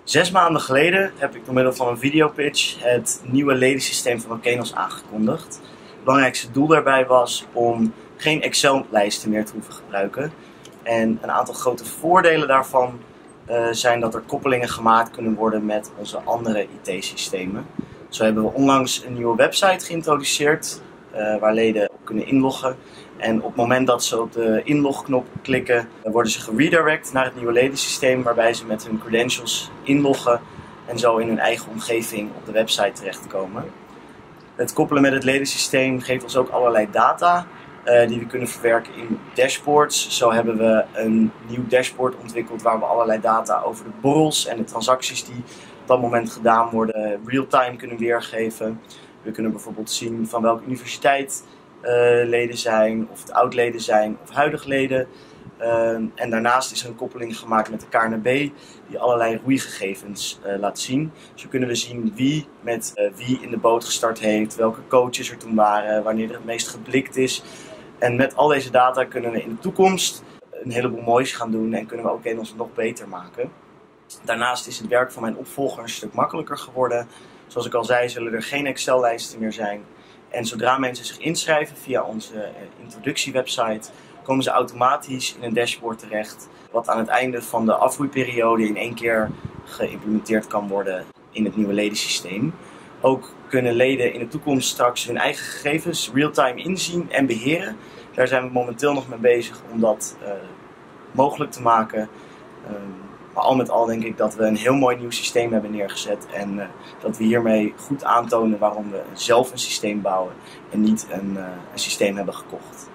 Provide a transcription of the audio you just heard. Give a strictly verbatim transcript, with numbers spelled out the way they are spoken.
Zes maanden geleden heb ik door middel van een videopitch het nieuwe ledensysteem van Okeanos aangekondigd. Het belangrijkste doel daarbij was om geen Excel-lijsten meer te hoeven gebruiken. En een aantal grote voordelen daarvan uh, zijn dat er koppelingen gemaakt kunnen worden met onze andere I T-systemen. Zo hebben we onlangs een nieuwe website geïntroduceerd uh, waar leden op kunnen inloggen. En op het moment dat ze op de inlogknop klikken, worden ze geredirect naar het nieuwe ledensysteem, waarbij ze met hun credentials inloggen en zo in hun eigen omgeving op de website terechtkomen. Het koppelen met het ledensysteem geeft ons ook allerlei data uh, die we kunnen verwerken in dashboards. Zo hebben we een nieuw dashboard ontwikkeld waar we allerlei data over de borrels en de transacties die op dat moment gedaan worden real-time kunnen weergeven. We kunnen bijvoorbeeld zien van welke universiteit Uh, leden zijn, of het oud-leden zijn of huidig leden. Uh, en daarnaast is er een koppeling gemaakt met de K N B die allerlei roeigegevens uh, laat zien. Zo kunnen we zien wie met uh, wie in de boot gestart heeft, welke coaches er toen waren, wanneer er het meest geblikt is. En met al deze data kunnen we in de toekomst een heleboel moois gaan doen en kunnen we ook Okeanos nog beter maken. Daarnaast is het werk van mijn opvolger een stuk makkelijker geworden. Zoals ik al zei, zullen er geen Excel-lijsten meer zijn. En zodra mensen zich inschrijven via onze introductiewebsite, komen ze automatisch in een dashboard terecht, wat aan het einde van de afgroeiperiode in één keer geïmplementeerd kan worden in het nieuwe ledensysteem. Ook kunnen leden in de toekomst straks hun eigen gegevens real-time inzien en beheren. Daar zijn we momenteel nog mee bezig om dat uh, mogelijk te maken. Uh, Maar al met al denk ik dat we een heel mooi nieuw systeem hebben neergezet en uh, dat we hiermee goed aantonen waarom we zelf een systeem bouwen en niet een, uh, een systeem hebben gekocht.